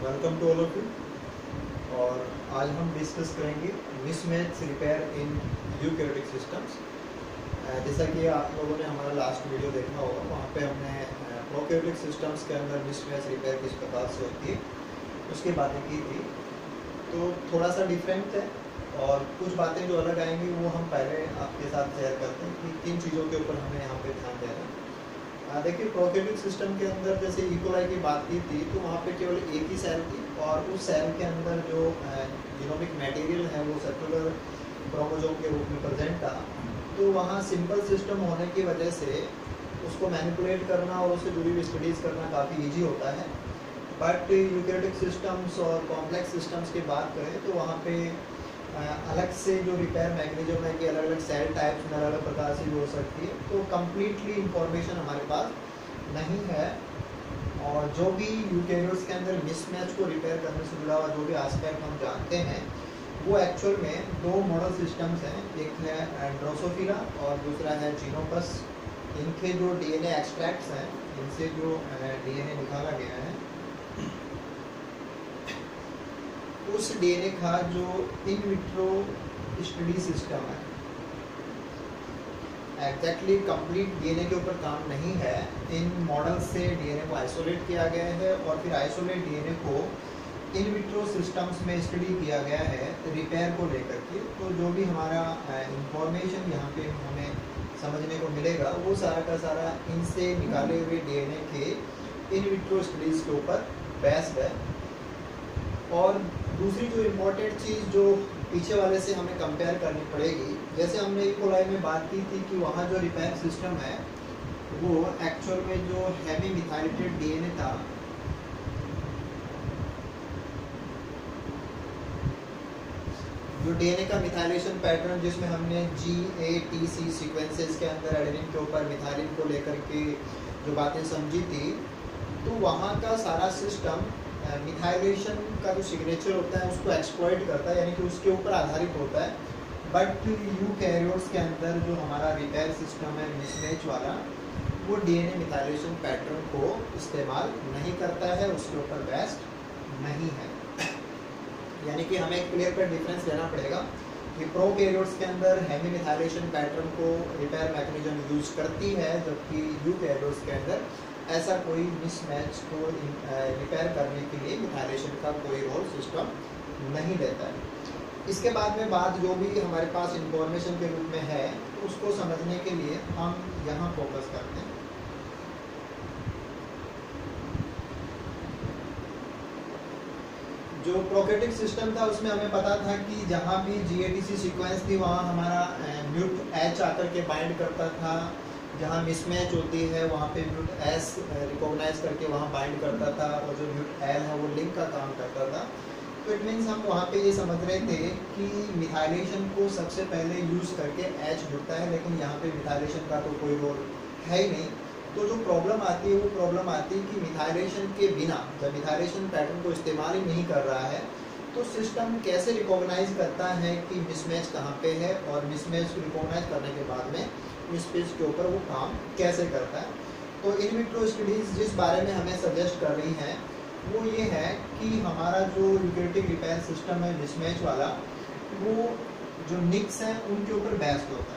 Welcome to all of you. और आज हम डिस्कस करेंगे mismatch repair in eukaryotic systems. जैसा कि आप लोगों ने हमारा लास्ट वीडियो देखा होगा, वहाँ पे हमने प्रोकैरियोटिक सिस्टम्स के अंदर मिसमैच रिपेयर किस प्रकार से होती है उसकी बातें की थी। तो थोड़ा सा डिफरेंट है और कुछ बातें जो अलग आएंगी वो हम पहले आपके साथ शेयर करते हैं कि किन चीज़ों के ऊपर हमें यहाँ पे ध्यान देना है। देखिए, प्रोकैरियोटिक सिस्टम के अंदर जैसे इकोलाई की बात की थी तो वहाँ पे केवल एक ही सेल थी और उस सेल के अंदर जो जीनोमिक मटेरियल है वो सर्कुलर क्रोमोसोम के रूप में प्रेजेंट था। तो वहाँ सिंपल सिस्टम होने की वजह से उसको मैनिपुलेट करना और उससे जुड़ी हुई स्टडीज़ करना काफ़ी ईजी होता है। बट यूकैरियोटिक सिस्टम्स और कॉम्प्लेक्स सिस्टम्स की बात करें तो वहाँ पे अलग से जो रिपेयर मैकेनिज्म है कि अलग अलग सेल टाइप्स में अलग अलग प्रकार से भी हो सकती है, तो कम्प्लीटली इंफॉर्मेशन हमारे पास नहीं है। और जो भी यूकैरियोट्स के अंदर मिसमैच को रिपेयर करने से जुड़ा हुआ जो भी एस्पेक्ट हम जानते हैं वो एक्चुअल में दो मॉडल सिस्टम्स हैं, एक है ड्रोसोफिला और दूसरा है जीनोपस। इनके जो डीएनए एक्सट्रैक्ट्स हैं, इनसे जो डीएनए निकाला गया है, उस डीएनए का जो इन विट्रो स्टडी सिस्टम है, एग्जैक्टली कंप्लीट डीएनए के ऊपर काम नहीं है। इन मॉडल से डीएनए को आइसोलेट किया गया है और फिर आइसोलेट डीएनए को इन विट्रो सिस्टम्स में स्टडी किया गया है रिपेयर को लेकर के। तो जो भी हमारा इंफॉर्मेशन यहाँ पे हमें समझने को मिलेगा वो सारा का सारा इनसे निकाले हुए डीएनए के इन विट्रो स्टडीज़ के ऊपर बेस्ड है। और दूसरी जो इम्पोर्टेंट चीज़ जो पीछे वाले से हमें कंपेयर करनी पड़ेगी, जैसे हमने इकोलाई में बात की थी कि वहाँ जो रिपेयर सिस्टम है वो एक्चुअल में जो हेवी मिथाइलेटेड डीएनए था, जो डीएनए का मिथाइलेशन पैटर्न जिसमें हमने GATC सीक्वेंसेस के अंदर एडेनिन के ऊपर मिथाइलिन को लेकर के जो बातें समझी थी, तो वहाँ का सारा सिस्टम मिथाइलेशन का जो सिग्नेचर होता है उसको एक्सप्लॉइट करता है, यानी कि उसके ऊपर आधारित होता है। बट यूकैरियोट्स के अंदर जो हमारा रिपेयर सिस्टम है मिसमैच वाला, वो डीएनए मिथाइलेशन पैटर्न को इस्तेमाल नहीं करता है, उसके ऊपर बेस्ड नहीं है। यानी कि हमें एक क्लियर कट डिफरेंस लेना पड़ेगा कि प्रोकैरियोट्स के अंदर हेवी मिथाइलेशन पैटर्न को रिपेयर मैकेनिज्म यूज करती है, जबकि यूकैरियोट्स के अंदर ऐसा कोई मिसमैच को रिपेयर करने के लिए मिथाइलेशन का कोई रोल सिस्टम नहीं देता है। इसके बाद में बात जो भी हमारे पास इंफॉर्मेशन के रूप में है उसको समझने के लिए हम यहाँ फोकस करते हैं। जो प्रोकैरियोटिक सिस्टम था उसमें हमें पता था कि जहाँ भी GATC सीक्वेंस थी वहाँ हमारा म्यूट H आकर के बाइंड करता था, जहाँ मिसमैच होती है वहाँ पे म्यूट S रिकॉग्नाइज करके वहाँ बाइंड करता था और जो म्यूट L है वो लिंक का काम करता था। तो इट मीन्स हम वहाँ पे ये समझ रहे थे कि मिथाइलेशन को सबसे पहले यूज़ करके H जुड़ता है, लेकिन यहाँ पे मिथाइलेशन का तो कोई रोल है ही नहीं। तो जो प्रॉब्लम आती है वो प्रॉब्लम आती है कि मिथाइलेशन के बिना, जब मिथाइलेशन पैटर्न को इस्तेमाल ही नहीं कर रहा है तो सिस्टम कैसे रिकॉग्नाइज करता है कि मिसमैच कहाँ पे है, और मिसमैच को रिकॉग्नाइज करने के बाद में मिसमैच के ऊपर वो काम कैसे करता है। तो इन विट्रो स्टडीज़ जिस बारे में हमें सजेस्ट कर रही हैं वो ये है कि हमारा जो यूकैरियोटिक रिपेयर सिस्टम है मिसमैच वाला, वो जो निक्स हैं उनके ऊपर बेस्ड होता है।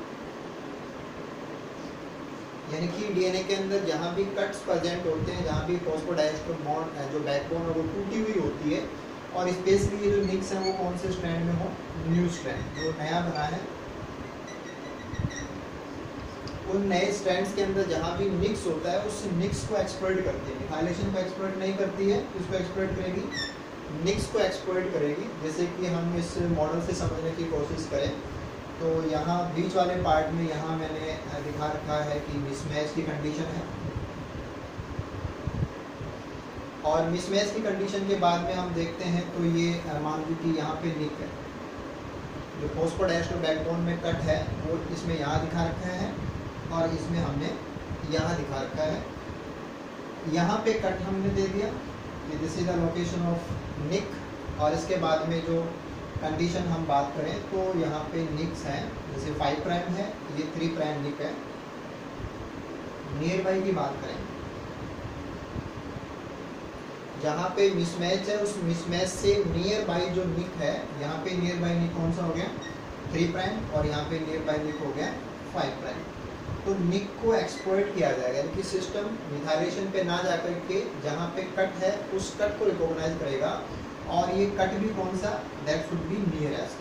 यानी कि डीएनए के अंदर जहाँ भी कट्स प्रेजेंट होते हैं, जहाँ भी फॉस्फोडाइएस्टर बॉन्ड जो बैकबोन है वो टूटी हुई होती है, और स्पेशली ये जो निक्स हैं वो कौन से स्ट्रैंड में हो, न्यू स्ट्रैंड जो नया बना है, उन नए स्ट्रैंड्स के अंदर जहाँ भी निक्स होता है उस निक्स को एक्सप्लॉइट करती है। मिथाइलेशन को एक्सप्लॉइट नहीं करती है, उसको एक्सप्लॉइट करेगी, निक्स को एक्सप्लॉइट करेगी। जैसे कि हम इस मॉडल से समझने की कोशिश करें तो यहाँ बीच वाले पार्ट में यहाँ मैंने दिखा रखा है कि मिसमैच की कंडीशन है, और मिसमैच की कंडीशन के बाद में हम देखते हैं तो ये मान लीजिए कि यहाँ पे निक है, जो फॉस्फोडाइएस्टर बैकबोन में कट है वो इसमें यहाँ दिखा रखा है और इसमें हमने यहाँ दिखा रखा है। यहाँ पे कट हमने दे दिया कि this is the location of nick, और इसके बाद में जो कंडीशन हम बात करें तो यहाँ पे निक्स हैं, जैसे 5 प्राइम है, ये 3 प्राइम निक है। नियर बाई की बात करें जहाँ पे मिसमैच है उस मिसमैच से नियर बाई जो निक है, यहाँ पे नियर बाई निक कौन सा हो गया 3 प्राइम और यहाँ पे नियर बाई निक हो गया 5 प्राइम। तो निक को एक्सप्लॉइट किया जाएगा, यानी कि सिस्टम मिथाइलेशन पे ना जाकर के जहाँ पे कट है उस कट को रिकॉग्नाइज करेगा, और ये कट भी कौन सा, दैट शुड बी नियरेस्ट।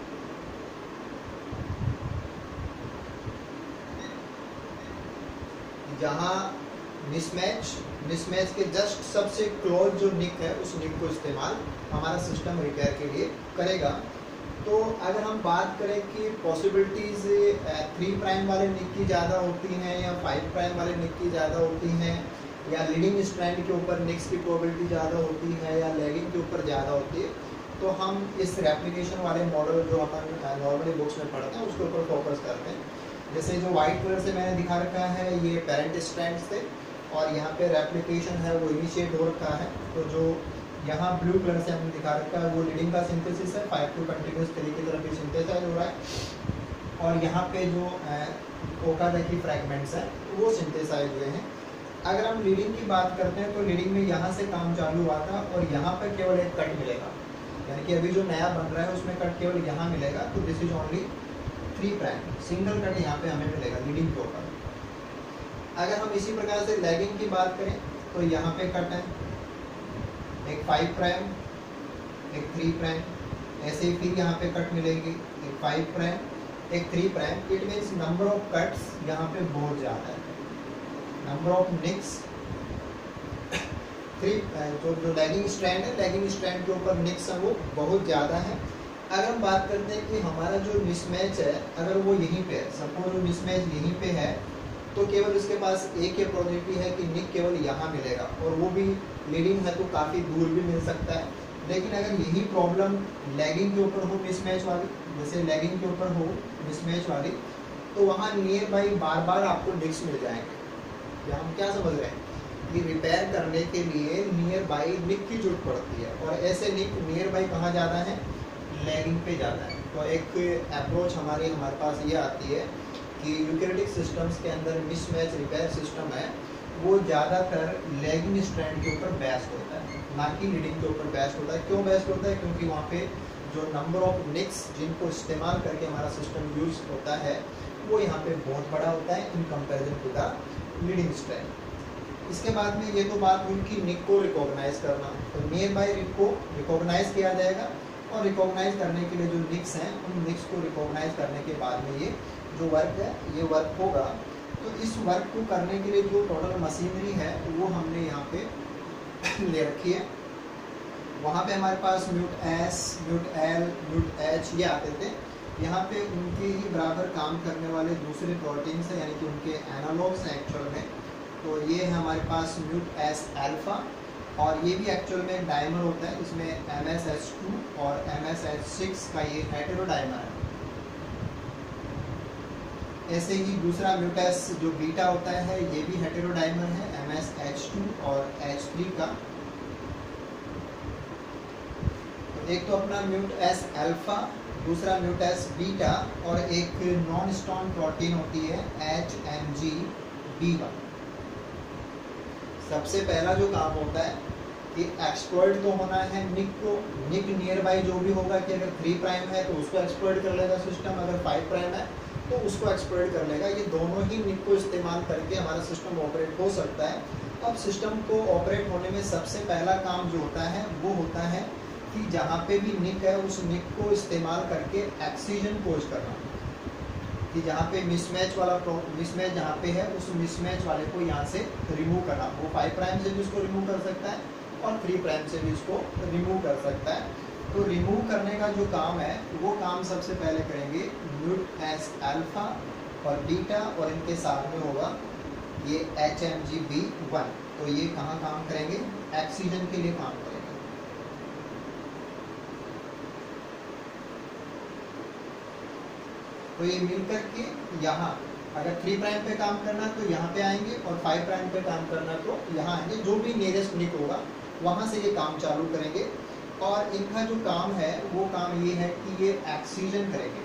जहाँ मिसमैच के जस्ट सबसे क्लोज जो निक है उस निक को इस्तेमाल हमारा सिस्टम रिपेयर के लिए करेगा। तो अगर हम बात करें कि पॉसिबिलिटीज 3 प्राइम वाले निक की ज़्यादा होती हैं या 5 प्राइम वाले निक की ज़्यादा होती हैं, या लीडिंग स्ट्रैंड के ऊपर निक्स की प्रोबेबिलिटी ज़्यादा होती है या लैगिंग के ऊपर ज़्यादा होती है, तो हम इस रेप्लिकेशन वाले मॉडल जो अपन नॉर्मली बुक्स में पढ़ते हैं उसके ऊपर फोकस करते हैं। जैसे जो वाइट कलर से मैंने दिखा रखा है ये पेरेंट स्ट्रैंड्स थे, और यहाँ पे रेप्लिकेशन है वो इनिशिएट हो रखा है। तो जो यहाँ ब्लू कलर से हमने दिखा रखा है वो लीडिंग का सिंथेसिस है, 5 टू कंटिन्यूस तरीके की तरफ भी सिंथेसाइज हो रहा है, और यहाँ पे जो ओकाज़की फ्रैगमेंट्स हैं वो सिंथेसाइज हुए हैं। अगर हम लीडिंग की बात करते हैं तो लीडिंग में यहाँ से काम चालू हुआ था और यहाँ पर केवल एक कट मिलेगा, यानी कि अभी जो नया बन रहा है उसमें कट केवल यहाँ मिलेगा। तो this is only 3 prime, single cut यहाँ पे हमें मिलेगा लीडिंग के ऊपर। अगर हम इसी प्रकार से लैगिंग की बात करें तो यहाँ पे कट है, एक 5 प्राइम, एक 3 प्राइम, ऐसे ही फिर यहाँ पे कट मिलेगी, एक 5 प्राइम, एक 3 prime. It means number of cuts यहाँ पे बहुत ज़्यादा है, नंबर ऑफ निक्स 3। जो लैगिंग स्ट्रैंड है, लैगिंग स्ट्रैंड के ऊपर निक्स है वो बहुत ज़्यादा है। अगर हम बात करते हैं कि हमारा जो मिसमैच है अगर वो यहीं पे है, सपोज वो मिसमैच यहीं पे है, तो केवल इसके पास एक ही प्रोबेबिलिटी है कि निक केवल यहाँ मिलेगा, और वो भी लीडिंग है तो काफ़ी दूर भी मिल सकता है। लेकिन अगर यही प्रॉब्लम लैगिंग के ऊपर हो मिसमैच वाली, जैसे लैगिंग के ऊपर हो मिसमैच वाली, तो वहाँ नियर बाई बार बार आपको निक्स मिल जाएंगे। या हम क्या समझ रहे हैं कि रिपेयर करने के लिए नियर बाई निक की जरूरत पड़ती है, और ऐसे निक नियर बाई कहाँ ज़्यादा है, लैगिंग पे ज़्यादा है। तो एक अप्रोच हमारे पास ये आती है कि यूकेरेटिक सिस्टम्स के अंदर मिसमैच रिपेयर सिस्टम है वो ज़्यादातर लैगिंग स्ट्रैंड के ऊपर बेस्ड होता है, ना कि लीडिंग के ऊपर बेस्ड होता है। क्यों बेस्ड होता है, क्योंकि वहाँ पे जो नंबर ऑफ निक्स जिनको इस्तेमाल करके हमारा सिस्टम यूज होता है वो यहाँ पे बहुत बड़ा होता है in comparison to the leading strand. इसके बाद में ये तो बात हुई कि निक को रिकॉग्नाइज करना, तो नियर बाई निक को रिकॉग्नाइज किया जाएगा, और रिकॉग्नाइज करने के लिए जो निक्स हैं उन निक्स को रिकॉग्नाइज करने के बाद में ये जो वर्क है ये वर्क होगा। तो इस वर्क को करने के लिए जो टोटल मशीनरी है वो हमने यहाँ पे ले रखी है। वहाँ पे हमारे पास Mut S, Mut L, Mut H ये आते थे। यहाँ पे उनके ही बराबर काम करने वाले दूसरे प्रोटीन्स हैं, यानी कि उनके एनालॉग्स हैं एक्चुअल में। तो ये है हमारे पास म्यूट एस एल्फा, और ये भी एक्चुअल में एक डाइमर होता है, इसमें MsH2 और MsH6 का ये हेटेरो डाइमर है। ऐसे ही दूसरा म्यूटेस जो बीटा होता है ये भी हेटेरो डाइमर है, MsH2 और H3 का। तो एक तो अपना म्यूट एस अल्फा, दूसरा म्यूट एस बीटा, और एक नॉन स्टॉन प्रोटीन होती है HMG-B1। सबसे पहला जो काम होता है कि एक्सप्लॉइट तो होना है निक को, निक नियर बाई जो भी होगा कि अगर 3 प्राइम है तो उसको एक्सप्लॉइट कर लेगा सिस्टम, अगर 5 प्राइम है तो उसको एक्सप्लॉइट कर लेगा। ये दोनों ही निक को इस्तेमाल करके हमारा सिस्टम ऑपरेट हो सकता है। अब सिस्टम को ऑपरेट होने में सबसे पहला काम जो होता है वो होता है कि जहाँ पे भी निक है उस निक को इस्तेमाल करके एक्सीजन कोज करना, कि जहाँ पे मिसमैच वाला मिसमैच जहाँ पे है उस मिसमैच वाले को यहाँ से रिमूव करना। वो 5 प्राइम से भी उसको रिमूव कर सकता है और 3 प्राइम से भी उसको रिमूव कर सकता है। तो रिमूव करने का जो काम है वो काम सबसे पहले करेंगे म्यूट एस अल्फा और बीटा, और इनके साथ में होगा ये HMG-B1। तो ये कहाँ काम करेंगे, एक्सीजन के लिए काम करेंगे। तो ये मिलकर के यहाँ अगर 3 प्राइम पे काम करना तो यहाँ पे आएंगे, और 5 प्राइम पे काम करना तो यहाँ आएंगे। जो भी नियरेस्ट निक होगा वहाँ से ये काम चालू करेंगे, और इनका जो काम है वो काम ये है कि ये एक्सीजन करेंगे।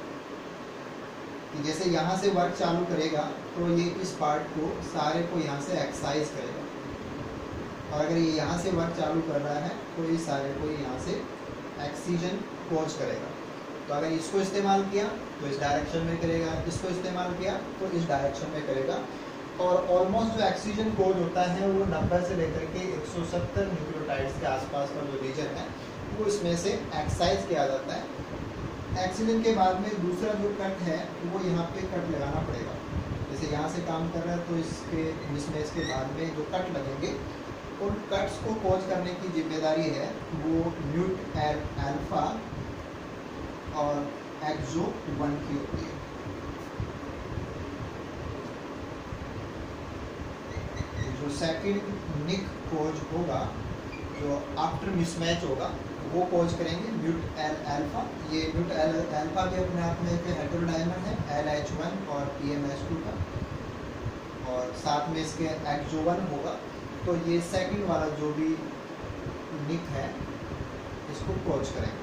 कि जैसे यहाँ से वर्क चालू करेगा तो ये इस पार्ट को सारे को यहाँ से एक्सरसाइज करेगा। और अगर ये यहाँ से वर्क चालू कर रहा है तो इस सारे को यहाँ से एक्सीजन कोच करेगा। तो अगर इसको इस्तेमाल किया तो इस डायरेक्शन में करेगा, इसको इस्तेमाल किया तो इस डायरेक्शन में करेगा। और ऑलमोस्ट जो ऑक्सीजन कोड होता है वो 90 से लेकर के 170 न्यूक्लियोटाइड्स के आसपास का जो रीजन है वो इसमें से एक्साइज किया जाता है। ऑक्सीजन के बाद में दूसरा जो कट है वो यहाँ पे कट लगाना पड़ेगा। जैसे यहाँ से काम कर रहा है तो इसके बाद में जो कट लगेंगे उन कट्स को कोच करने की जिम्मेदारी है वो म्यूट अल्फा और एक्सो 1 की होती है। जो सेकंड निक कोच होगा, जो आफ्टर मिसमैच होगा, वो कोच करेंगे म्यूट अल्फा। ये म्यूट अल्फा के अपने आप में एक हेटेरोडाइमर है LH1 और PMS2 का, और साथ में इसके एक्सो 1 होगा। तो ये सेकंड वाला जो भी निक है इसको कोच करेंगे।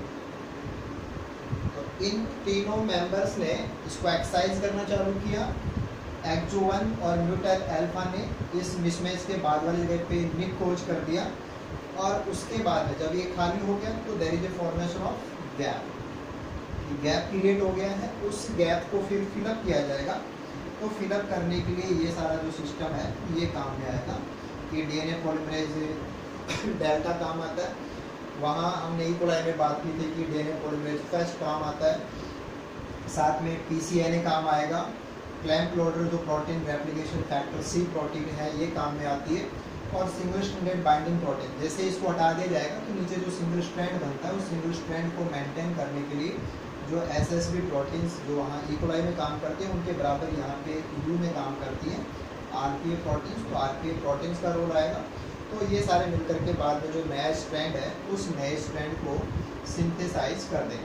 तो इन तीनों मेंबर्स ने इसको एक्सरसाइज करना चालू किया। एक्सो 1 और म्यूट अल्फा ने इस मिसमैच के बाद वाली जगह पे निक कोच कर दिया, और उसके बाद में जब ये खाली हो गया तो there is a formation of gap. Gap create हो गया है, उस गैप को फिर फिलअप किया जाएगा। तो फिलअप करने के लिए ये सारा जो सिस्टम है ये काम में आएगा। कि DNA पॉलीमरेज डेल्टा काम आता है, वहाँ हमने ई कोलाई में बात की थी कि DNA पॉलीमरेज फर्स्ट काम आता है। साथ में PCNA काम आएगा। क्लैंप लोडर जो protein replication factor C protein है ये काम में आती है। और सिंगल स्ट्रैंडेड बाइंडिंग प्रोटीन, जैसे इसको हटा दिया जाएगा तो नीचे जो सिंगल स्ट्रैंड बनता है उस सिंगल स्ट्रैंड को मेंटेन करने के लिए जो SSB प्रोटीन्स जो वहाँ ई कोलाई में काम करते हैं उनके बराबर यहाँ पे U में काम करती हैं RPA प्रोटीन्स। तो RPA प्रोटीन्स का रोल आएगा। तो ये सारे मिलकर के बाद में जो नया स्ट्रैंड है उस नए स्ट्रैंड को सिंथेसाइज कर देंगे।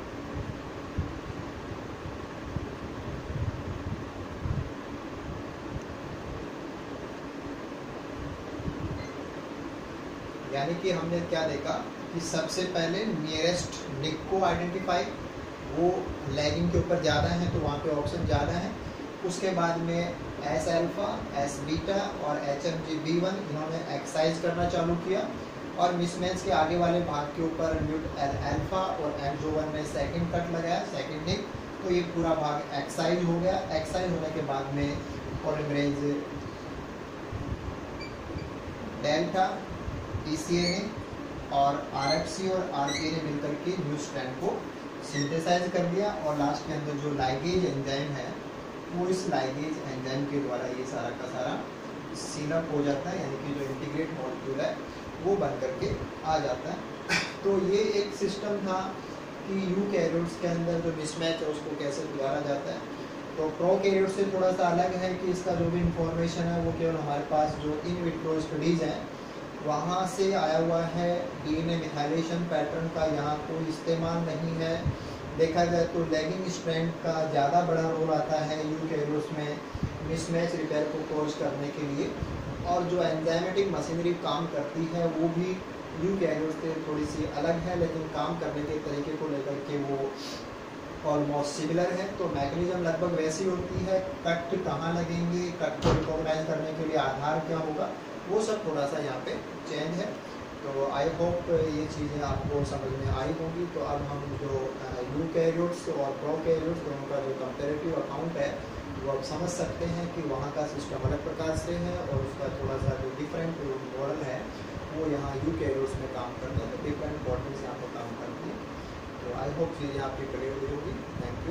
यानी कि हमने क्या देखा कि सबसे पहले नियरेस्ट निक को आइडेंटिफाई, वो लैगिंग के ऊपर ज़्यादा है तो वहाँ पे ऑप्शन ज़्यादा है। उसके बाद में S अल्फा, S बीटा और HMG-B1 इन्होंने एक्सरसाइज करना चालू किया। और मिसमैच के आगे वाले भाग के ऊपर म्यूट अल्फा और एक्सो 1 ने सेकंड कट लगाया, सेकंड निक। तो ये पूरा भाग एक्सरसाइज हो गया। एक्सरसाइज होने के बाद में पॉलीमरेज डेल्टा, PCNA और RFC और RPA ने मिलकर के न्यू स्ट्रैंड को सिंथेसाइज कर दिया। और लास्ट के अंदर जो लाइगेज एंजाइम है वो इस लाइगेज एंजाइम के द्वारा ये सारा का सारा सीनअप हो जाता है, यानी कि जो इंटीग्रेट मॉलिक्यूल है वो बन करके आ जाता है। तो ये एक सिस्टम था कि यूकैरियोट्स के अंदर जो मिसमैच है उसको कैसे सुधारा जाता है। तो प्रोकैरियोट से थोड़ा सा अलग है कि इसका जो भी इंफॉर्मेशन है वो केवल हमारे पास जो इन विट्रो स्टडीज़ हैं वहाँ से आया हुआ है। DNA मिथाइलेशन पैटर्न का यहाँ कोई इस्तेमाल नहीं है। देखा जाए तो लैगिंग स्ट्रैंड का ज़्यादा बड़ा रोल आता है यूकैरियोट्स में मिसमैच रिपेयर को कोच करने के लिए। और जो एंजाइमेटिक मशीनरी काम करती है वो भी यूकैरियोट्स से थोड़ी सी अलग है, लेकिन काम करने के तरीके को लेकर के वो ऑलमोस्ट सिमिलर है। तो मैकेनिज्म लगभग वैसी होती है। कट कहाँ लगेंगे, कट को रिकॉग्नाइज करने के लिए आधार क्या होगा, वो सब थोड़ा सा यहाँ पे चेंज है। तो आई होप ये चीज़ें आपको समझ में आई होंगी। तो अब हम जो यूकैरियोट्स और प्रोकैरियोट्स दोनों का जो कंपैरेटिव अकाउंट है वो आप समझ सकते हैं कि वहाँ का सिस्टम अलग प्रकार से है और उसका थोड़ा सा जो डिफरेंट मॉडल है वो यहाँ यूकैरियोट्स में काम करते हैं। तो डिफरेंट बॉटल्स यहाँ पर काम करती हैं। तो आई होप चीज़ें आपकी क्लियर होगी। Thank you.